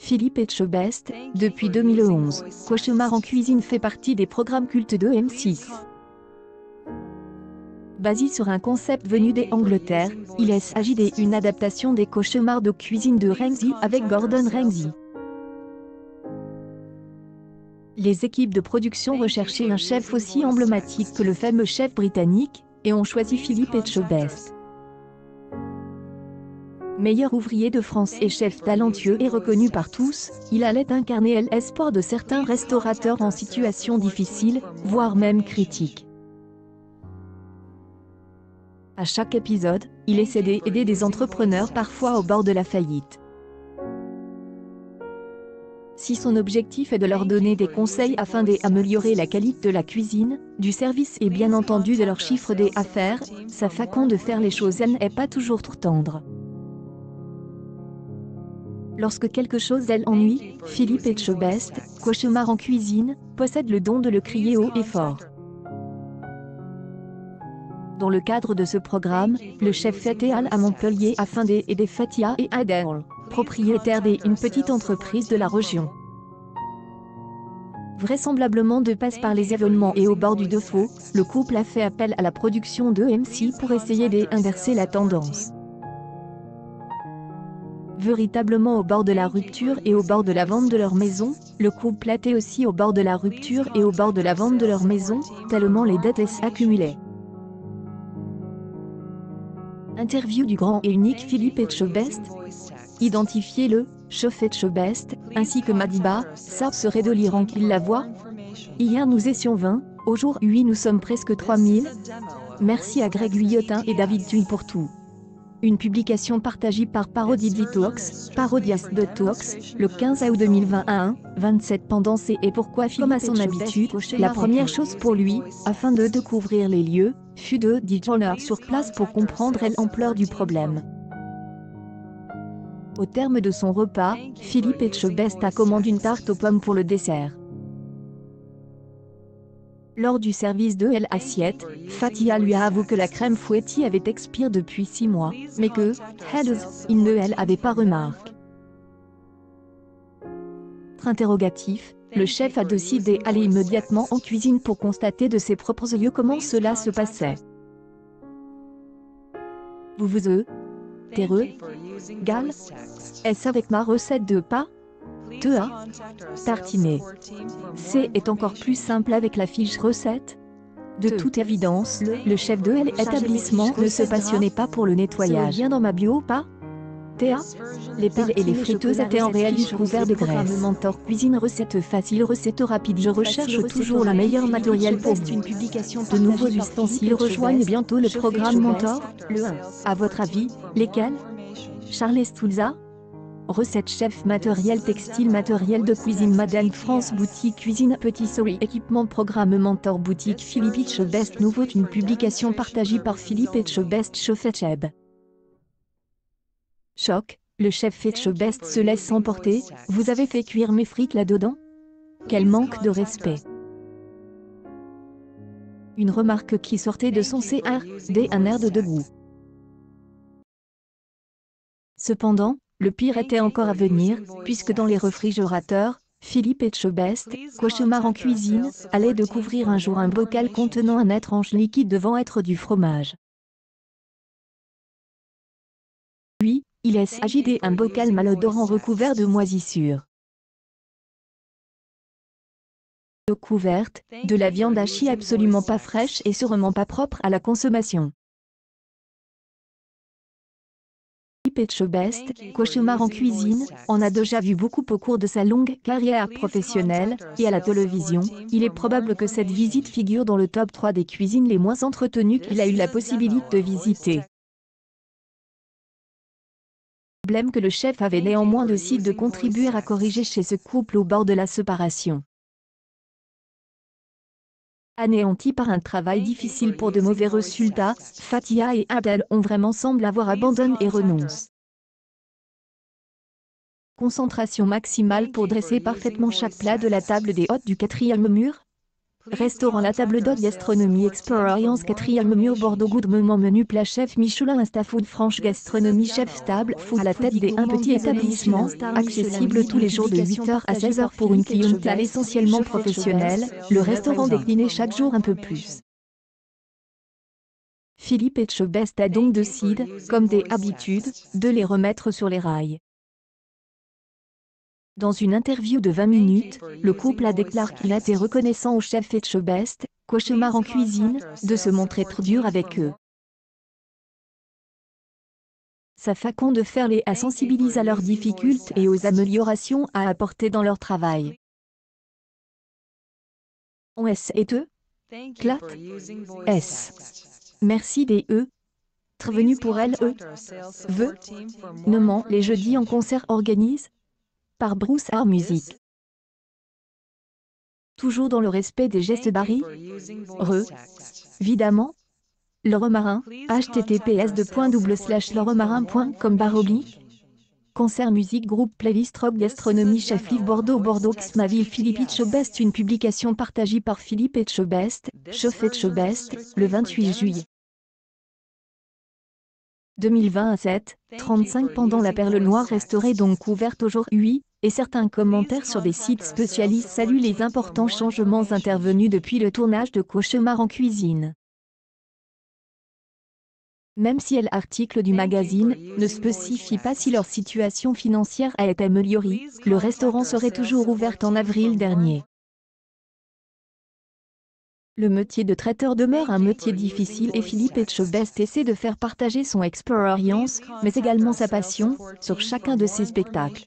Philippe Etchebest, depuis 2011, Cauchemar en cuisine fait partie des programmes cultes de M6. Basé sur un concept venu des Angleterre, il s'agit d'une adaptation des Cauchemars de cuisine de Ramsay avec Gordon Ramsay. Les équipes de production recherchaient un chef aussi emblématique que le fameux chef britannique, et ont choisi Philippe Etchebest. Meilleur ouvrier de France et chef talentueux et reconnu par tous, il allait incarner l'espoir de certains restaurateurs en situation difficile, voire même critique. À chaque épisode, il essaie d'aider des entrepreneurs parfois au bord de la faillite. Si son objectif est de leur donner des conseils afin d'améliorer la qualité de la cuisine, du service et bien entendu de leur chiffre d'affaires, sa façon de faire les choses n'est pas toujours trop tendre. Lorsque quelque chose ennuie, Philippe Etchebest, Cauchemar en cuisine, possède le don de le crier haut et fort. Dans le cadre de ce programme, le chef fait à Montpellier afin d'aider Fatia et Adèle, propriétaires d'une petite entreprise de la région. Vraisemblablement de passe par les événements et au bord du défaut, le couple a fait appel à la production de M6 pour essayer d'inverser la tendance. Véritablement au bord de la rupture et au bord de la vente de leur maison, le couple était aussi au bord de la rupture et au bord de la vente de leur maison, tellement les dettes s'accumulaient. Interview du grand et unique Philippe Etchebest. Identifiez le chef Etchebest, ainsi que Madiba, ça serait délirant qu'il la voie. Hier nous étions 20, aujourd'hui nous sommes presque 3000. Merci à Greg Guillotin et David Thuy pour tout. Une publication partagée par Parody Detox, Parodias Detox, le 15 août 2021, 27 pendant et pourquoi comme à son habitude, la première chose pour lui, afin de découvrir les lieux, fut de déjeuner sur place pour comprendre l'ampleur du problème. Au terme de son repas, Philippe Etchebest a commandé une tarte aux pommes pour le dessert. Lors du service de l'assiette, Fatia lui a avoué que la crème fouettée avait expiré depuis 6 mois, mais que, il ne avait pas remarqué. Interrogatif, le chef a décidé d'aller immédiatement en cuisine pour constater de ses propres yeux comment cela se passait. Vous terreux, gal, est-ce avec ma recette de pas tartiner. C'est encore plus simple avec la fiche recette. De toute évidence, le chef de l'établissement ne se passionnait pas pour le nettoyage. Bien dans ma bio, pas les piles et les friteuses étaient en réalité couverts de graisse. Mentor cuisine recette facile, recette rapide. Je recherche toujours le meilleur matériel pour une publication. De nouveaux ustensiles rejoignent bientôt le programme Mentor. Le 1. À votre avis, lesquels? Charles Stulza. Recette chef matériel textile matériel de cuisine Madame France boutique cuisine petit souris équipement programme Mentor boutique Philippe Etchebest nouveau une publication partagée par Philippe Etchebest chef Etcheb. Choc, le chef Etchebest se laisse emporter, vous avez fait cuire mes frites là-dedans? Quel manque de respect. Une remarque qui sortait de son CRD un air de debout. Cependant, le pire était encore à venir, puisque dans les réfrigérateurs, Philippe Etchebest, Cauchemar en cuisine, allait découvrir un jour un bocal contenant un étrange liquide devant être du fromage. Puis, il s'agit d'un bocal malodorant recouvert de moisissures. Couverte, de la viande hachée absolument pas fraîche et sûrement pas propre à la consommation. Etchebest, Cauchemar en cuisine, en a déjà vu beaucoup au cours de sa longue carrière professionnelle, et à la télévision, il est probable que cette visite figure dans le top 3 des cuisines les moins entretenues qu'il a eu la possibilité de visiter. Problème que le chef avait néanmoins décidé de contribuer à corriger chez ce couple au bord de la séparation. Anéantis par un travail difficile pour de mauvais résultats, Fatia et Adèle ont vraiment semblé avoir abandonné et renoncé. Concentration maximale pour dresser parfaitement chaque plat de la table des hôtes du 4e mur. Restaurant La Table d'Hôte Gastronomie Experience 4e mur Bordeaux Good Moment Menu Plat Chef Michelin Instafood Franche Gastronomie Chef Stable Food à la tête des un petit établissement, accessible tous les jours de 8h à 16h pour une clientèle essentiellement professionnelle, le restaurant décliné chaque jour un peu plus. Philippe Etchebest a donc décidé, comme des habitudes, de les remettre sur les rails. Dans une interview de 20 minutes, le couple a déclaré qu'il a été reconnaissant au chef Etchebest, cauchemar en cuisine, de se montrer trop dur avec eux. Sa façon de faire les a sensibilise à leurs difficultés et aux améliorations à apporter dans leur travail. On S et eux? Clat? S. Merci des eux. Venu pour elle eux. Veut. Nommant les jeudis en concert organise par Bruce Art Music. Toujours dans le respect des gestes barils. Évidemment. Leromarin, https://leromarin.com/. Concert musique groupe playlist rock gastronomie chef livre Bordeaux Xmaville Philippe Etchebest. Une publication partagée par Philippe Etchebest, chef Etchebest, le 28 juillet 2020 à 7h35 pendant la Perle Noire resterait donc ouverte aujourd'hui, et certains commentaires sur des sites spécialistes saluent les importants changements intervenus depuis le tournage de Cauchemar en cuisine. Même si l'article du magazine ne spécifie pas si leur situation financière a été améliorée, le restaurant serait toujours ouvert en avril dernier. Le métier de traiteur demeure un métier difficile et Philippe Etchebest essaie de faire partager son expérience, mais également sa passion, sur chacun de ses spectacles.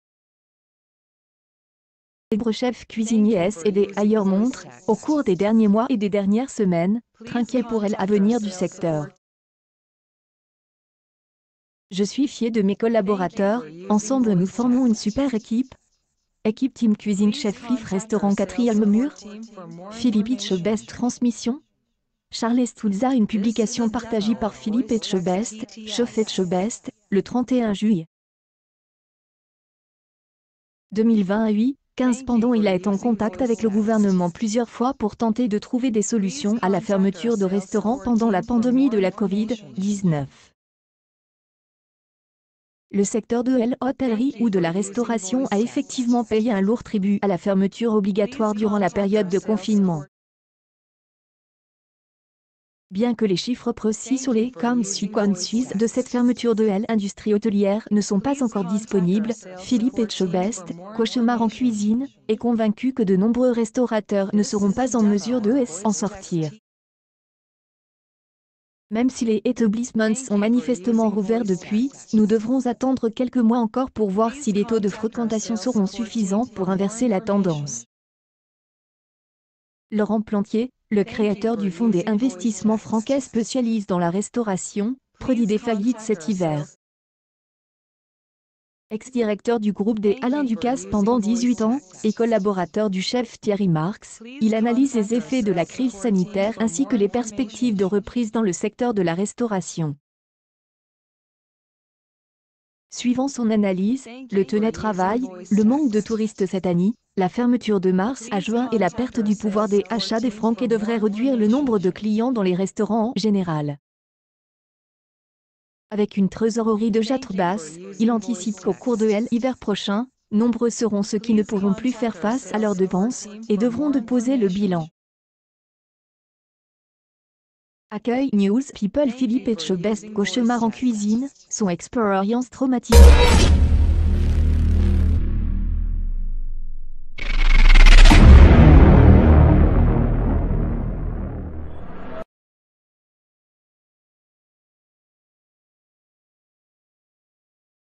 Le chef cuisinier S et des ailleurs montre, au cours des derniers mois et des dernières semaines, tranquille pour l'avenir du secteur. Je suis fier de mes collaborateurs, ensemble nous formons une super équipe. Équipe Team Cuisine Chef Livre Restaurant 4e mur. Philippe Etchebest Transmission. Charles Stulza. Une publication partagée par Philippe Etchebest, chef Etchebest, le 31 juillet 2028, 15 pendant il a été en contact avec le gouvernement plusieurs fois pour tenter de trouver des solutions à la fermeture de restaurants pendant la pandémie de la Covid-19. Le secteur de l'hôtellerie ou de la restauration a effectivement payé un lourd tribut à la fermeture obligatoire durant la période de confinement. Bien que les chiffres précis sur les conséquences de cette fermeture de l'industrie hôtelière ne sont pas encore disponibles, Philippe Etchebest, cauchemar en cuisine, est convaincu que de nombreux restaurateurs ne seront pas en mesure de s'en sortir. Même si les établissements sont manifestement rouverts depuis, nous devrons attendre quelques mois encore pour voir si les taux de fréquentation seront suffisants pour inverser la tendance. Laurent Plantier, le créateur du fonds des investissements français spécialiste dans la restauration, prédit des faillites cet hiver. Ex-directeur du groupe des Alain Ducasse pendant 18 ans, et collaborateur du chef Thierry Marx, il analyse les effets de la crise sanitaire ainsi que les perspectives de reprise dans le secteur de la restauration. Suivant son analyse, le télétravail, le manque de touristes cette année, la fermeture de mars à juin et la perte du pouvoir des achats des Français devraient réduire le nombre de clients dans les restaurants en général. Avec une trésorerie de jet basse, il anticipe qu'au cours de l'hiver prochain, nombreux seront ceux qui ne pourront plus faire face à leurs dépenses et devront déposer le bilan. Accueil News People Philippe Etchebest cauchemar en cuisine, son expérience traumatisante.